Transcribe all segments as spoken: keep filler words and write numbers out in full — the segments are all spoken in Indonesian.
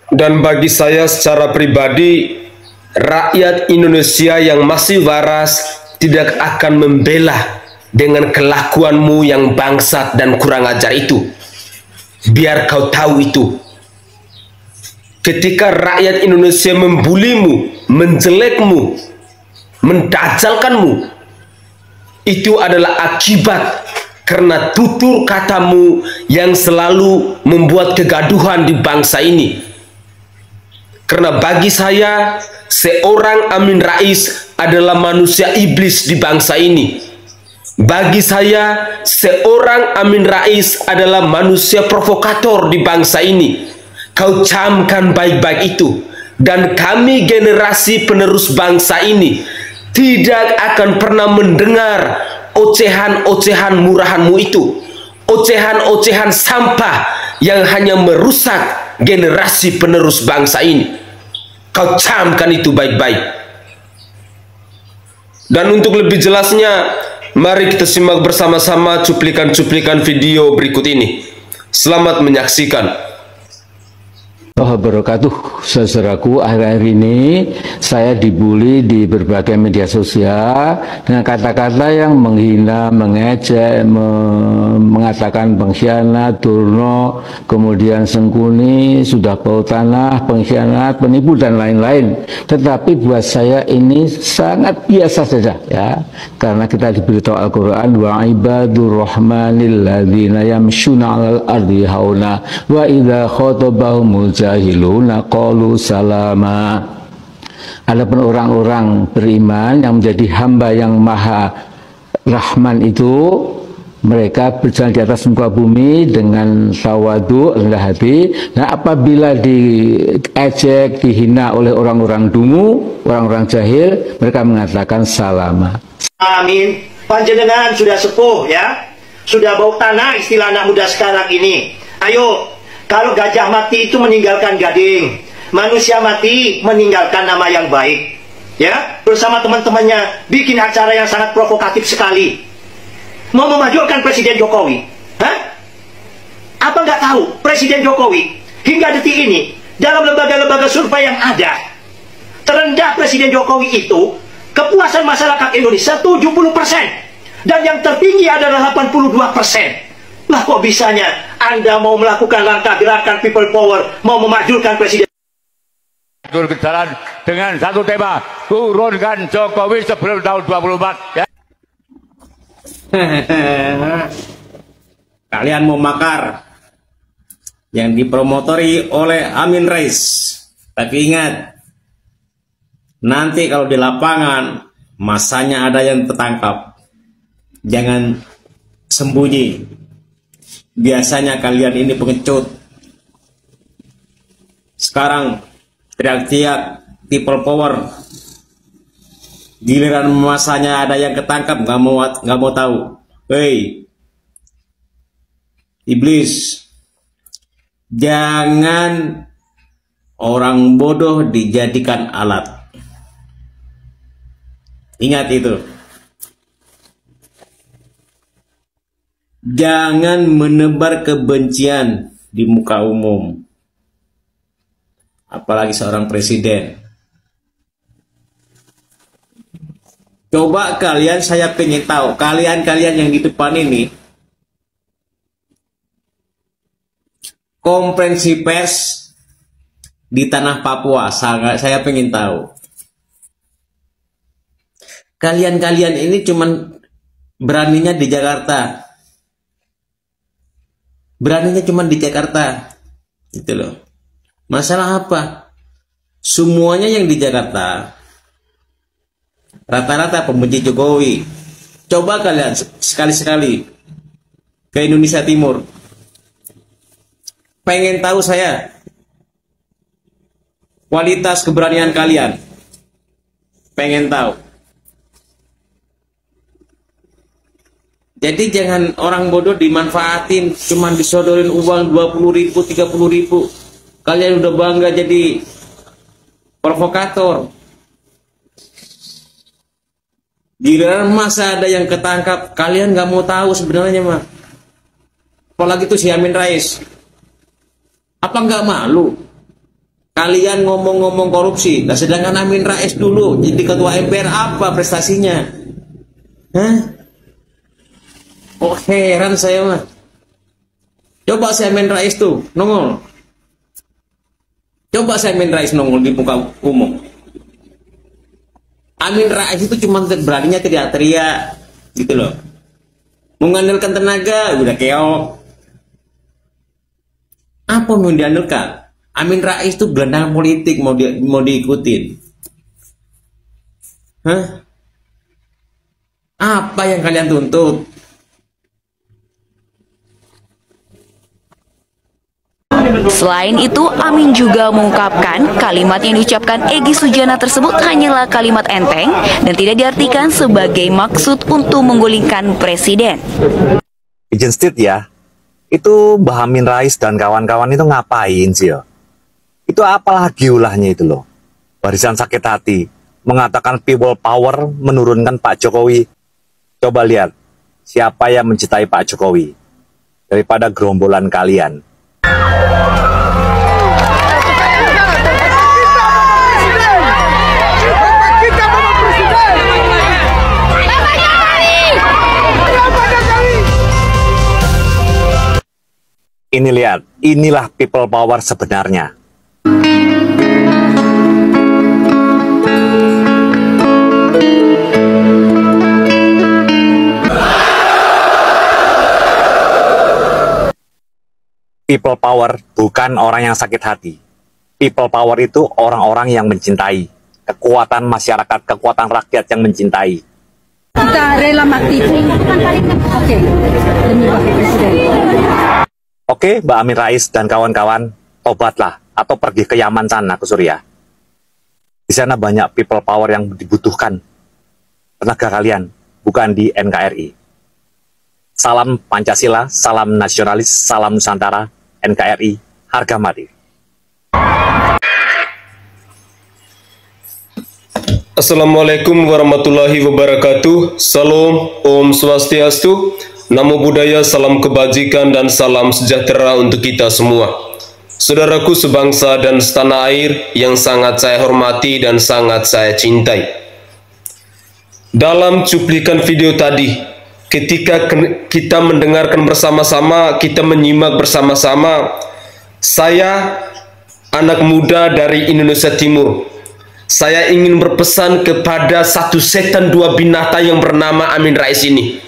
Dan bagi saya secara pribadi, rakyat Indonesia yang masih waras tidak akan membela dengan kelakuanmu yang bangsat dan kurang ajar itu. Biar kau tahu itu. Ketika rakyat Indonesia membulimu, menjelekmu, mendajalkanmu, itu adalah akibat karena tutur katamu yang selalu membuat kegaduhan di bangsa ini. Karena bagi saya, seorang Amin Rais adalah manusia iblis di bangsa ini. Bagi saya, seorang Amin Rais adalah manusia provokator di bangsa ini. Kau camkan baik-baik itu. Dan kami generasi penerus bangsa ini tidak akan pernah mendengar ocehan-ocehan murahanmu itu. Ocehan-ocehan sampah yang hanya merusak generasi penerus bangsa ini. Kau camkan itu baik-baik. Dan untuk lebih jelasnya, mari kita simak bersama-sama cuplikan-cuplikan video berikut ini. Selamat menyaksikan. Wabarakatuh. Saudaraku, akhir-akhir ini saya dibully di berbagai media sosial dengan kata-kata yang menghina, mengejek, me mengatakan pengkhianat, durno, kemudian sengkuni, sudah bau tanah, pengkhianat, penipu dan lain-lain. Tetapi buat saya ini sangat biasa saja, ya, karena kita diberitahu Al-Quran, wa ibadur rahmanil ladzina yamshuna 'alal ardi hauna wa idza khatabahumul jahiluna qalu salama. Adapun orang-orang beriman yang menjadi hamba yang maha rahman itu, mereka berjalan di atas muka bumi dengan tawadu, rendah hati. Nah, apabila diejek, dihina oleh orang-orang dungu, orang-orang jahil, mereka mengatakan salama. Amin. Panjenengan sudah sepuh, ya, sudah bau tanah istilah anak muda sekarang ini. Ayo, kalau gajah mati itu meninggalkan gading, manusia mati meninggalkan nama yang baik. Ya, bersama teman-temannya bikin acara yang sangat provokatif sekali. Mau memajukan Presiden Jokowi. Hah? Apa nggak tahu Presiden Jokowi hingga detik ini dalam lembaga-lembaga survei yang ada, terendah Presiden Jokowi itu kepuasan masyarakat Indonesia tujuh puluh persen dan yang tertinggi adalah delapan puluh dua persen. Lah kok bisanya Anda mau melakukan langkah gerakan people power, mau memajukan Presiden turun ke jalan dengan satu tema, turunkan Jokowi sebelum tahun dua puluh empat, ya. Kalian mau makar yang dipromotori oleh Amin Rais, tapi ingat, nanti kalau di lapangan masanya ada yang tertangkap, jangan sembunyi. Biasanya kalian ini pengecut. Sekarang teriak-teriak people power, giliran masanya ada yang ketangkap, nggak mau nggak mau tahu. Hei, iblis, jangan orang bodoh dijadikan alat. Ingat itu. Jangan menebar kebencian di muka umum, apalagi seorang presiden. Coba kalian, saya pengen tahu, kalian-kalian yang di depan ini, konferensi pers di tanah Papua, saya, saya pengen tahu. Kalian-kalian ini cuman beraninya di Jakarta. Beraninya cuma di Jakarta, gitu loh. Masalah apa? Semuanya yang di Jakarta rata-rata pembenci Jokowi. Coba kalian sekali-sekali ke Indonesia Timur. Pengen tahu saya kualitas keberanian kalian. Pengen tahu. Jadi jangan orang bodoh dimanfaatin, cuman disodorin uang dua puluh ribu, tiga puluh ribu. Kalian udah bangga jadi provokator. Giliran masa ada yang ketangkap, kalian nggak mau tahu sebenarnya mah. Apalagi tuh si Amin Rais. Apa nggak malu? Kalian ngomong-ngomong korupsi, nah sedangkan Amin Rais dulu jadi ketua M P R apa prestasinya? Hah? Oh heran saya mah. Coba si Amin Rais tuh nongol. Coba si Amin Rais nongol di muka umum. Amin Rais itu cuma beraninya teriak-teriak gitu loh. Mengandalkan tenaga udah keok. Apa mau diandalkan? Amin Rais itu gelandang politik mau di, mau diikutin. Hah? Apa yang kalian tuntut? Selain itu, Amin juga mengungkapkan kalimat yang diucapkan Egy Sujana tersebut hanyalah kalimat enteng dan tidak diartikan sebagai maksud untuk menggulingkan presiden. Agent Street ya, itu Mbah Amin Rais dan kawan-kawan itu ngapain sih ya? Itu apalagi ulahnya itu loh. Barisan sakit hati, mengatakan people power menurunkan Pak Jokowi. Coba lihat, siapa yang mencintai Pak Jokowi daripada gerombolan kalian. Ini lihat, inilah people power sebenarnya. People power bukan orang yang sakit hati. People power itu orang-orang yang mencintai. Kekuatan masyarakat, kekuatan rakyat yang mencintai. Kita rela mati pun. Oke, demi Wakil Presiden. Oke, Mbak Amin Rais dan kawan-kawan, tobatlah atau pergi ke Yaman sana, ke Suriah. Di sana banyak people power yang dibutuhkan tenaga kalian, bukan di N K R I. Salam Pancasila, salam nasionalis, salam Nusantara, N K R I, harga mati. Assalamualaikum warahmatullahi wabarakatuh. Salam, Om Swastiastu, Namo Buddhaya, salam kebajikan dan salam sejahtera untuk kita semua. Saudaraku sebangsa dan setanah air yang sangat saya hormati dan sangat saya cintai. Dalam cuplikan video tadi, ketika kita mendengarkan bersama-sama, kita menyimak bersama-sama, saya anak muda dari Indonesia Timur. Saya ingin berpesan kepada satu setan dua binatang yang bernama Amin Rais ini.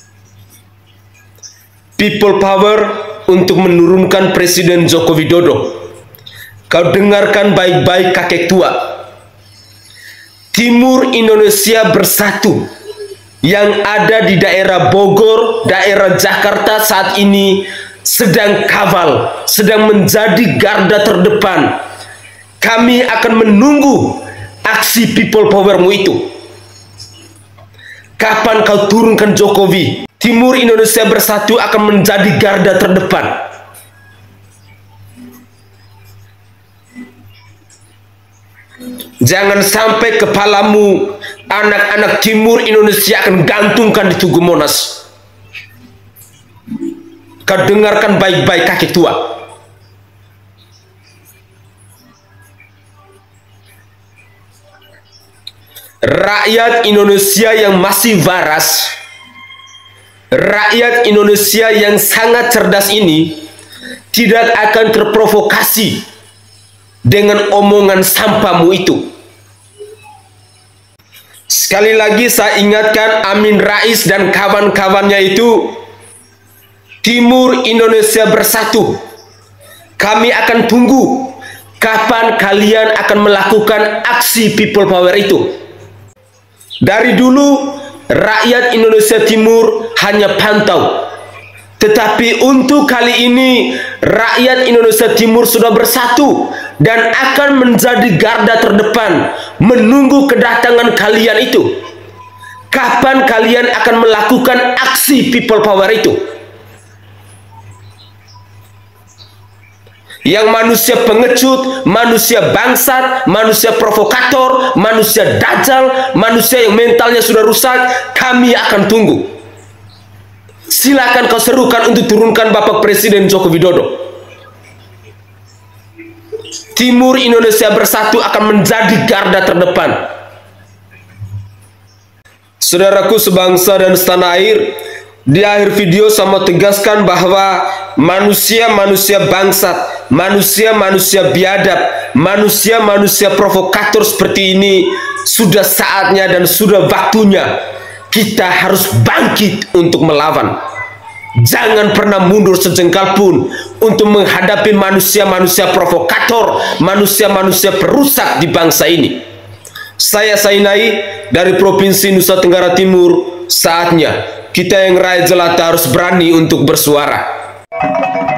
People power untuk menurunkan Presiden Joko Widodo. Kau dengarkan baik-baik kakek tua. Timur Indonesia bersatu yang ada di daerah Bogor, daerah Jakarta saat ini sedang kawal, sedang menjadi garda terdepan. Kami akan menunggu aksi people powermu itu. Kapan kau turunkan Jokowi? Timur Indonesia bersatu akan menjadi garda terdepan. Jangan sampai kepalamu anak-anak Timur Indonesia akan gantungkan di Tugu Monas. Kau dengarkan baik-baik kakek tua. Rakyat Indonesia yang masih waras, rakyat Indonesia yang sangat cerdas ini tidak akan terprovokasi dengan omongan sampahmu itu. Sekali lagi saya ingatkan, Amin Rais dan kawan-kawannya itu, Timur Indonesia bersatu. Kami akan tunggu kapan kalian akan melakukan aksi people power itu. Dari dulu rakyat Indonesia Timur hanya pantau, tetapi untuk kali ini rakyat Indonesia Timur sudah bersatu dan akan menjadi garda terdepan menunggu kedatangan kalian itu. Kapan kalian akan melakukan aksi people power itu? Yang manusia pengecut, manusia bangsat, manusia provokator, manusia dajjal, manusia yang mentalnya sudah rusak, kami akan tunggu. Silakan kau serukan untuk turunkan Bapak Presiden Joko Widodo. Timur Indonesia Bersatu akan menjadi garda terdepan. Saudaraku sebangsa dan setanah air, di akhir video saya mau tegaskan bahwa manusia-manusia bangsat, manusia-manusia biadab, manusia-manusia provokator seperti ini sudah saatnya dan sudah waktunya kita harus bangkit untuk melawan. Jangan pernah mundur sejengkal pun untuk menghadapi manusia-manusia provokator, manusia-manusia perusak di bangsa ini. Saya Sainai dari Provinsi Nusa Tenggara Timur. Saatnya kita yang rakyat jelata harus berani untuk bersuara.